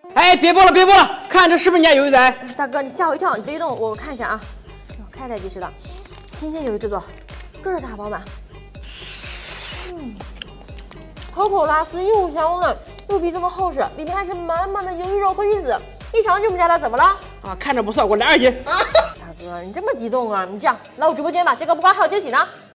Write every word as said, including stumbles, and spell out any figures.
哎，别播了，别播了，看这是不是人家鱿鱼仔？ 大哥，你吓我一跳，你别动，我看一下啊。开台即食的，新鲜鱿鱼制作，个儿大饱满。嗯，口口拉丝又香嫩，肉皮这么厚实，里面还是满满的鱿鱼肉和鱼籽，一尝就不加了，怎么了？ 啊，看着不错，给我来二斤。 大哥，你这么激动啊？你这样来我直播间吧，这个不光还有惊喜呢。